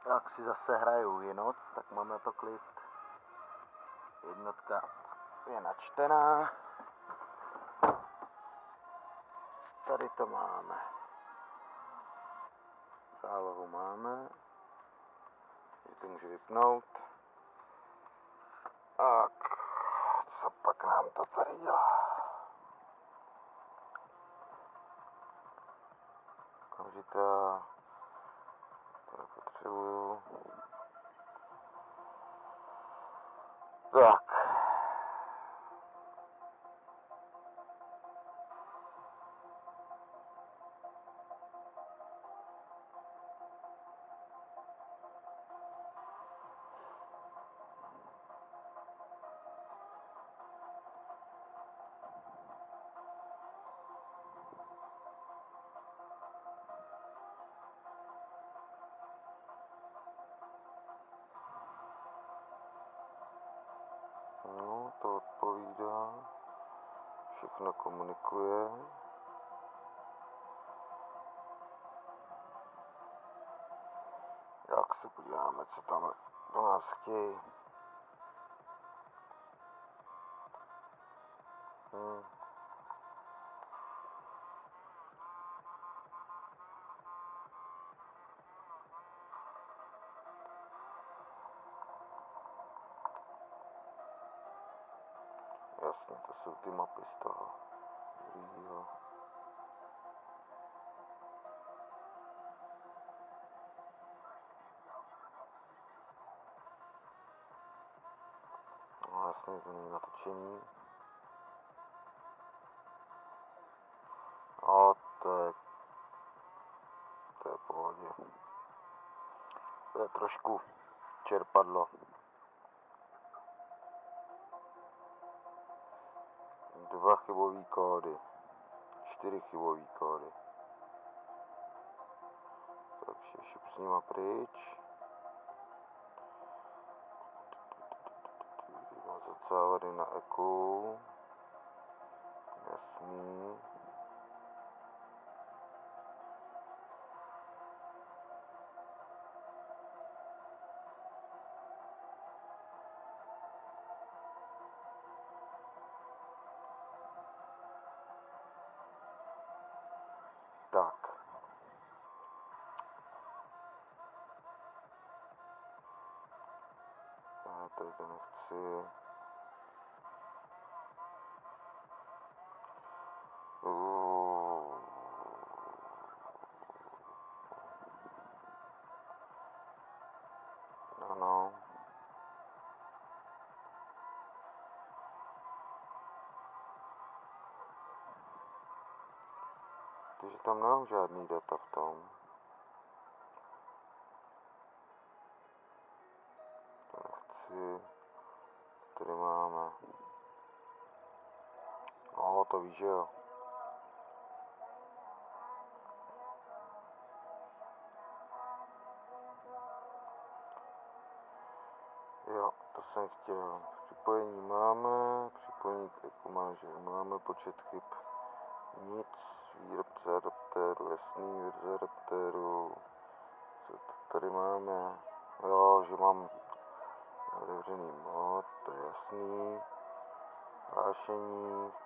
Jak si zase hraju je noc, tak mám na to klid. Jednotka je načtená. Tady to máme. Zálohu máme. Je to může vypnout. Tak, co pak nám to tady dělá? Okamžitá. To potřebuju. Tak. No, to odpovídá. Všechno komunikuje. Jak se podíváme, co tam do nás chtějí. Jasně, to jsou ty mapy z toho druhýho. No jasně, to není natočený. A to je v pohodě. To je trošku čerpadlo. 2 chybový kódy. 4 chybový kódy. Takže šup s nima pryč. Vymazat závady na eku. Jasný. Tak. Já tady to nechci. Ano. Takže tam nemám žádný data v tom. To nechci. Tady máme. No, to víš, že jo. Jo, to jsem chtěl. Připojení máme, připojení k Eco Manager máme, počet chyb nic, výrobce adaptéru, jasný, verze adaptéru, co to tady máme, jo, že mám otevřený mod, to je jasný, hlášení, v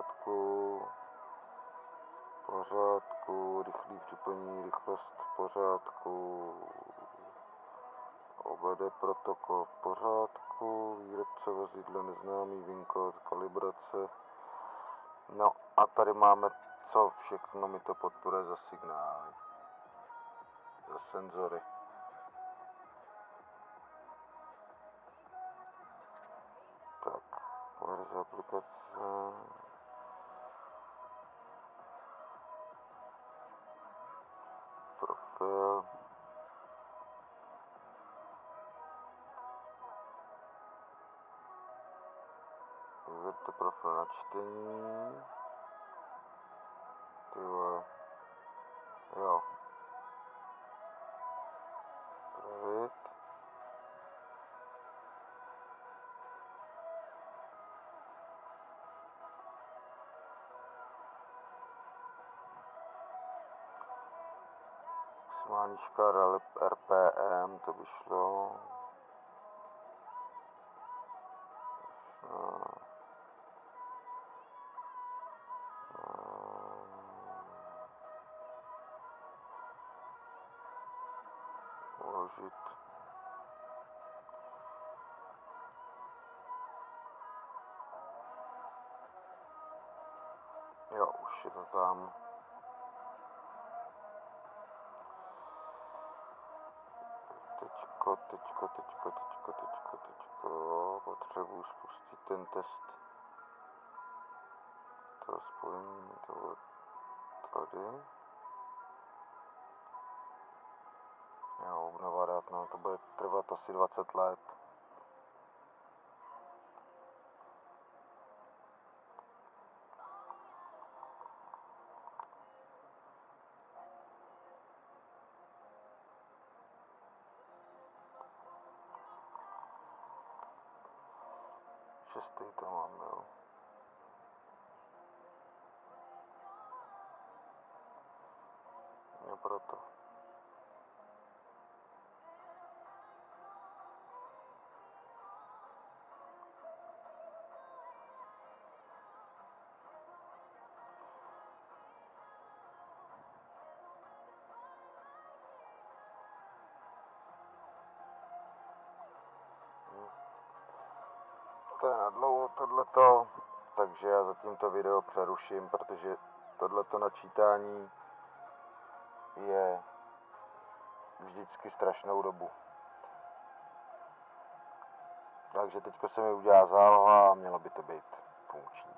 pořádku, rychlý připojení, rychlost v pořádku, OBD protokol v pořádku, výrobce vozidla neznámý, VIN kód, kalibrace. No a tady máme, co všechno mi to podporuje za signály, za senzory. Tak, verze aplikace. Profil. Vyberte profil na čtení. Ty vole. Jo. Pravit. Mánička RPM, to by šlo. Uložit. Jo, už je to tam. Tečko. Potřebuji spustit ten test. To spojení toho tady. Jo, obnova dat, no to bude trvat asi 20 let. Šestý to mám, jo. No proto. To je na dlouho tohleto, takže já zatím to video přeruším, protože tohleto načítání je vždycky strašnou dobu. Takže teďko se mi udělá záloha a mělo by to být funkční.